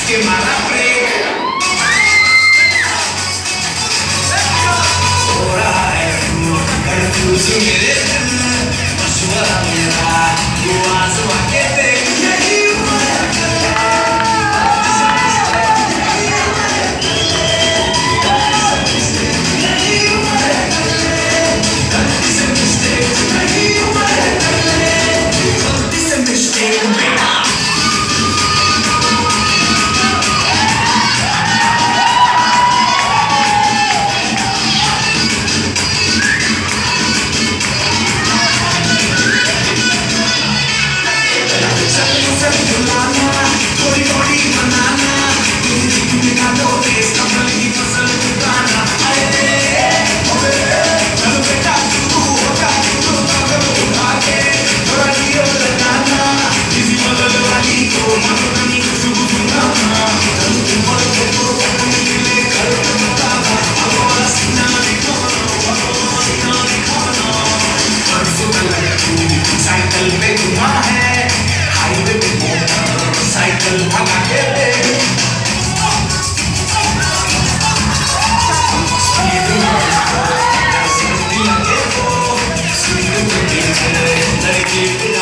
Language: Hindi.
के मारा ब्रेक हो रहा है कंफ्यूज मेरे दिल मशवरा मेरा वो आजमा के देख यही साइकिल पे धुआं है हाईवे पे मोटर साइकिल भगा के देख लगे वो लड़की